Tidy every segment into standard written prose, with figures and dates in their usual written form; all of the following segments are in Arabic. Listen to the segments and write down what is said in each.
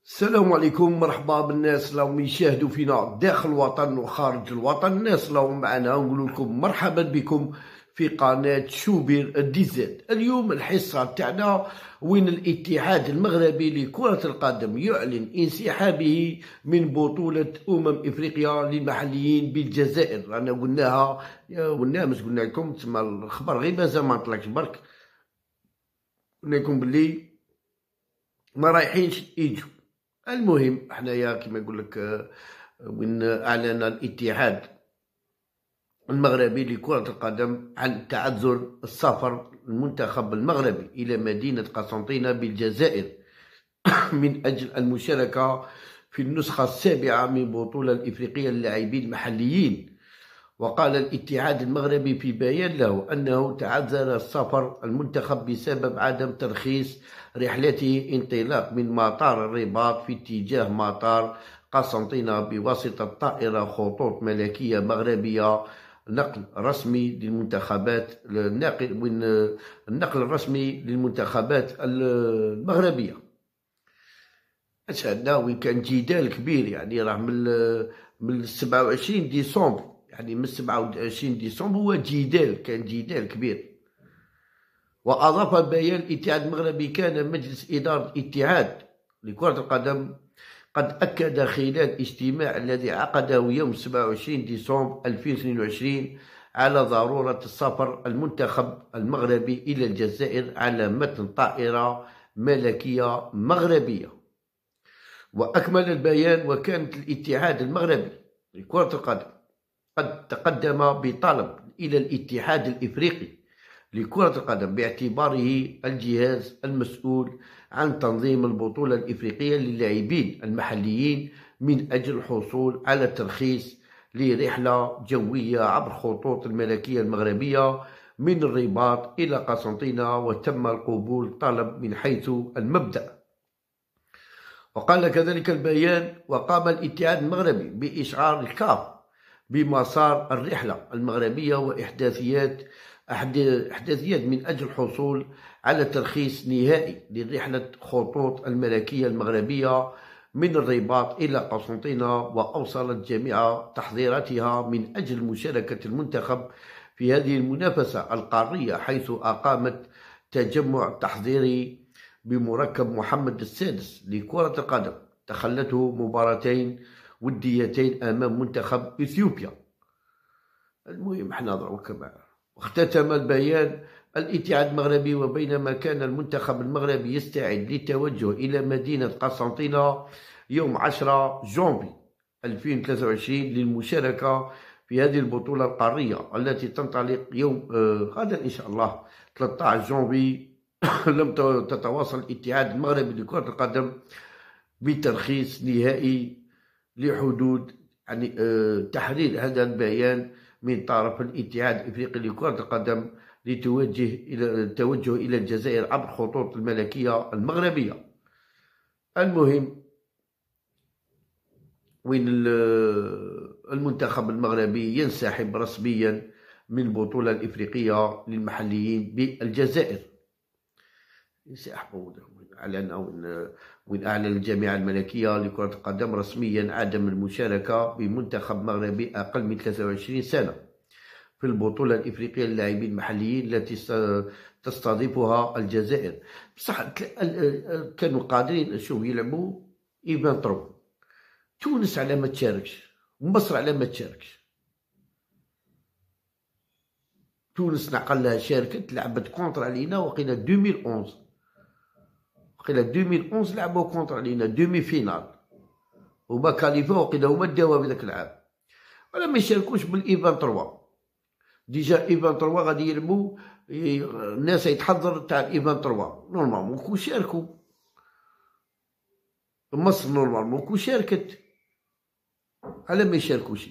السلام عليكم، مرحبا بالناس راهم يشاهدوا فينا داخل الوطن وخارج الوطن. الناس راهم معنا نقول لكم مرحبا بكم في قناة شوبير دي زد. اليوم الحصة تاعنا وين الاتحاد المغربي لكرة القدم يعلن انسحابه من بطولة افريقيا للمحليين بالجزائر. رانا قلناها مش قلنا لكم تسمى الخبر غير مازال ما طلعش برك. قلنا لكم باللي ما رايحينش يجوا. المهم حنايا كما نقول لك وين اعلن الاتحاد المغربي لكرة القدم عن تعذر السفر المنتخب المغربي الى مدينة قسنطينة بالجزائر من اجل المشاركة في النسخة السابعة من بطولة الافريقية للاعبين المحليين. وقال الاتحاد المغربي في بيان له أنه تعذر السفر المنتخب بسبب عدم ترخيص رحلته انطلاق من مطار الرباط في اتجاه مطار قسنطينة بواسطة طائرة خطوط ملكية مغربية نقل رسمي للمنتخبات النقل الرسمي للمنتخبات المغربية. أشهدنا وين كان جدال كبير، يعني راه من 27 ديسمبر، يعني من 27 ديسمبر هو كان جدال كبير. وأضاف بيان الاتحاد المغربي كان مجلس إدارة الاتحاد لكرة القدم قد أكد خلال اجتماع الذي عقده يوم 27 ديسمبر 2022 على ضرورة السفر المنتخب المغربي إلى الجزائر على متن طائرة ملكية مغربية. وأكمل البيان وكانت الاتحاد المغربي لكرة القدم قد تقدم بطلب إلى الاتحاد الإفريقي لكرة القدم باعتباره الجهاز المسؤول عن تنظيم البطولة الإفريقية للاعبين المحليين من أجل الحصول على ترخيص لرحلة جوية عبر خطوط الملكية المغربية من الرباط إلى قسنطينة، وتم القبول طلب من حيث المبدأ. وقال كذلك البيان: وقام الاتحاد المغربي بإشعار الكاف بمسار الرحلة المغربية وإحداثيات من أجل الحصول على ترخيص نهائي لرحلة خطوط الملكية المغربية من الرباط إلى قسنطينة، وأوصلت جميع تحضيراتها من أجل مشاركة المنتخب في هذه المنافسة القارية، حيث أقامت تجمع تحضيري بمركب محمد السادس لكرة القدم تخلته مباراتين وديتين أمام منتخب إثيوبيا. المهم حنا دروك معاه. واختتم البيان الاتحاد المغربي: وبينما كان المنتخب المغربي يستعد للتوجه إلى مدينة قسنطينة يوم 10 جونفي 2023 للمشاركة في هذه البطولة القارية التي تنطلق يوم غدا إن شاء الله 13 جونفي، لم تتواصل الاتحاد المغربي لكرة القدم بترخيص نهائي لحدود يعني تحرير هذا البيان من طرف الاتحاد الافريقي لكرة القدم للتوجه الى الجزائر عبر خطوط الملكية المغربية. المهم وين المنتخب المغربي ينسحب رسميا من البطولة الافريقية للمحليين بالجزائر. ينسحبوا وين أعلن الجامعة الملكية لكرة القدم رسميا عدم المشاركة بمنتخب مغربي أقل من 23 سنة في البطولة الإفريقية للاعبين المحليين التي تستضيفها الجزائر. بصح كانوا قادرين شوف يلعبوا إيفان ترو. تونس على ما تشاركش، ومصر على ما تشاركش. تونس نعقل لها شاركت لعبت كونتر علينا وقيلا 2011 لعبوا كونتر علينا دومي فينال وما كاليفا وقيلا هما داوها بذاك العام، ولا ما يشاركوش بالايفان 3. ديجا ايفان 3 غادي يلعبوا الناس يتحضر تاع الايفان 3 نورمالمون كون شاركوا. مصر نورمالمون كون شاركت، على ما يشاركوش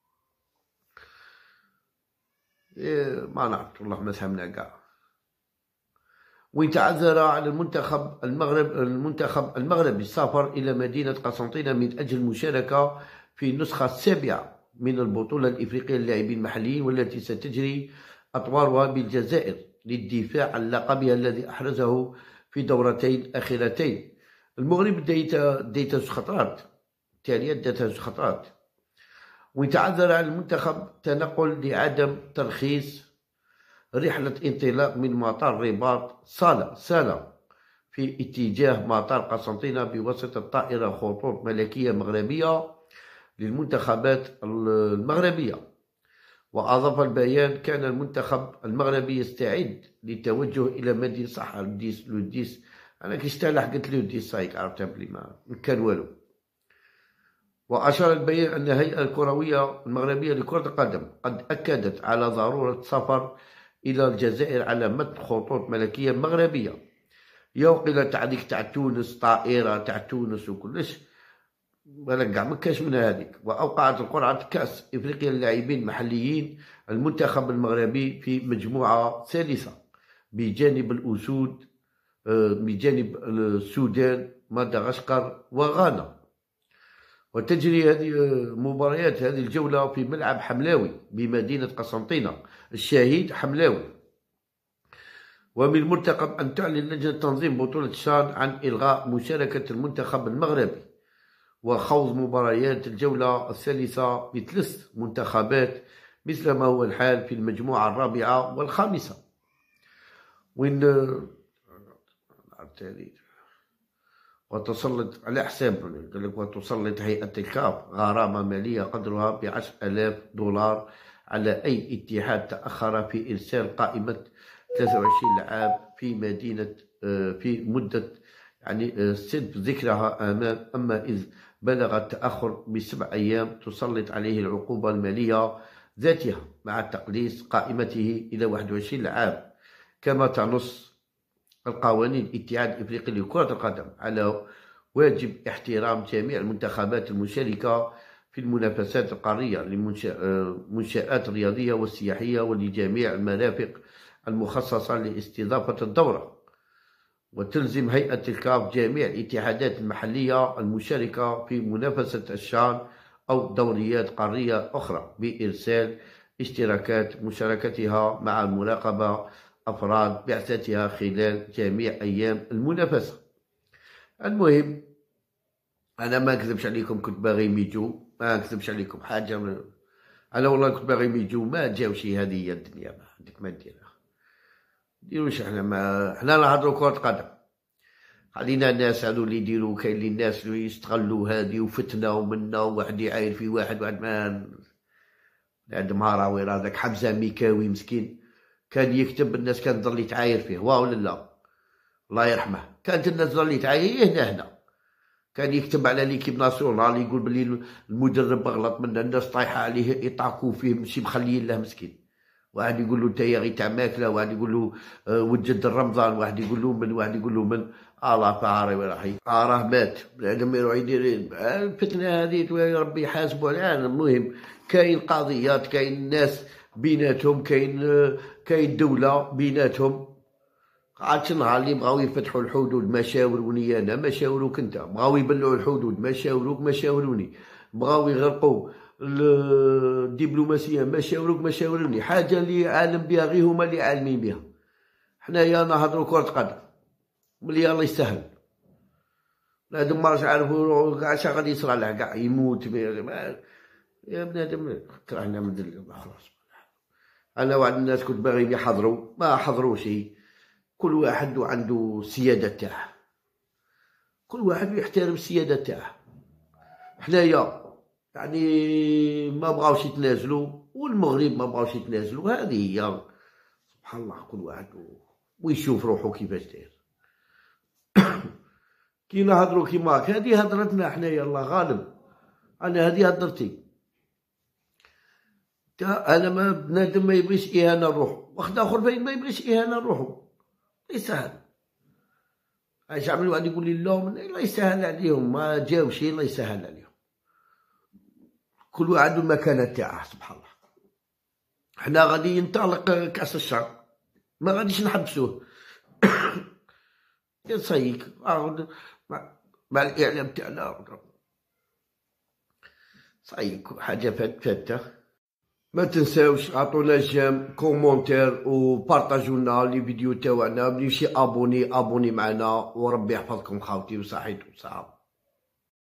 ما نعرف والله ما فهمنا كاع. وين تعذر على المنتخب المغربي السفر إلى مدينة قسنطينة من أجل المشاركة في النسخة السابعة من البطولة الإفريقية للاعبين المحليين، والتي ستجري أطوارها بالجزائر للدفاع عن لقبها الذي أحرزه في دورتين أخيرتين. المغرب ديت زوج خطرات التالية، داتها زوج خطرات، وين تعذر على المنتخب تنقل لعدم ترخيص رحلة انطلاق من مطار الرباط صالة في اتجاه مطار قسنطينة بواسطة طائرة خطوط ملكية مغربية للمنتخبات المغربية. وأضاف البيان: كان المنتخب المغربي يستعد للتوجه إلى مدينة صح لوديس. أنا كيشتاح قلت له ديس صايك عرفتها بلي ما كان والو. وأشار البيان أن الهيئة الكروية المغربية لكرة القدم قد أكدت على ضرورة السفر إلى الجزائر على متن خطوط ملكية مغربية. يوقيلا تاع ديك تاع تونس، طائرة تاع تونس وكلش، بالك كاع مكاش من هذيك. وأوقعت القرعة كأس إفريقيا للاعبين المحليين المنتخب المغربي في مجموعة ثالثة بجانب الأسود، بجانب السودان، مدغشقر وغانا. وتجري هذه مباريات هذه الجولة في ملعب حملاوي بمدينة قسنطينة الشهيد حملاوي. ومن المرتقب أن تعلن لجنة تنظيم بطولة شان عن إلغاء مشاركة المنتخب المغربي وخوض مباريات الجولة الثالثة بثلاث منتخبات مثل ما هو الحال في المجموعة الرابعة والخامسة. وين وتسلط على حساب قال لك وتسلط هيئة الكاف غرامة مالية قدرها ب10,000 دولار على أي اتحاد تأخر في إرسال قائمة 23 لاعب في مدينة في مدة سد ذكرها أما إذ بلغ التأخر ب7 أيام تسلط عليه العقوبة المالية ذاتها مع تقليص قائمته إلى 21 لاعب. كما تنص القوانين الاتحاد الإفريقي لكرة القدم على واجب احترام جميع المنتخبات المشاركة في المنافسات القارية للمنشآت الرياضية والسياحية ولجميع المرافق المخصصة لاستضافة الدورة. وتلزم هيئة الكاف جميع الاتحادات المحلية المشاركة في منافسة الشان أو دوريات قارية أخرى بإرسال اشتراكات مشاركتها مع مراقبة أفراد بعثتها خلال جميع أيام المنافسة. المهم أنا ما نكذبش عليكم، كنت باغي يجوا، ما نكذبش عليكم حاجة أنا والله كنت باغي يجوا، ما جاوش. هذه هي الدنيا، ما عندك ما ديرها. ديروش حنا نهضروا كرة قدم. خلينا الناس هادو اللي يديروا، كاين اللي الناس اللي يستغلوا هذه وفتنة ومنا وواحد يعاير في واحد ما عند مهراوي هذاك حمزة ميكاوي مسكين كان يكتب، الناس كانت تظل تعاير فيه، واو ولا لا؟ الله يرحمه. كانت الناس تظل تعاير هنا كان يكتب على ليكيب ناسيونال يقول بلي المدرب غلط منه، الناس طايحه عليه يطاقوا فيه ماشي مخليين له مسكين. واحد يقول له انت يا غي تاع ماكله، واحد يقول له وجد رمضان، واحد يقول له من، واحد يقول له من. الله فعاري وراحي راه مات بنادم يروح يدير الفتنه هذه ربي يحاسبوا عليها. المهم كاين قضيات، كاين ناس بيناتهم، كاين دوله بيناتهم. عاد نهار اللي بغاو يفتحوا الحدود ما شاوروني انا، ما شاوروك انت. بغاو يبلعوا الحدود ما شاوروك، ما شاوروني. بغاو يغرقوا الدبلوماسيه ما شاوروك، ما شاوروني. حاجه اللي عالم بها غير هما اللي عالمين بها. حنايا نهضروا كرة قدم ملي الله يسهل. بنادم ما راش عارفو كاع اش غادي يصرى له، كاع يموت يا بنادم كرهنا من الله خلاص. انا واحد الناس كنت باغي يحضروا ما حضروش. كل واحد عنده السيادة تاعه، كل واحد يحترم السيادة تاعه. حنايا ما بغاوش يتنازلوا، والمغرب ما بغاوش يتنازلوا. هذه هي سبحان الله، كل واحد ويشوف روحو كيفاش داير. كي نهضروا كيما هاك، هذه هضرتنا حنايا الله غالب. انا هذه هضرتي. انا ما بنادم ما يبغيش اهانه لروحو، واحد اخر فين ما يبغيش اهانه لروحو. يسهل. اش عملوا واحد يقول لي اللوم، الله يسهل عليهم، ما جاوش الله يسهل عليهم. كل واحد عنده المكانه تاعه سبحان الله. حنا غادي ينطلق كاس الشرق، ما غاديش نحبسوه. يصيك مع الاعلام تاعنا صيك حاجه فاتته. ما تنساوش عطونا جيم كومونتير وبارطاجوا لنا لي فيديو تاعنا، بلي شي ابوني معنا، وربي يحفظكم خاوتي وصحيتو صحاب.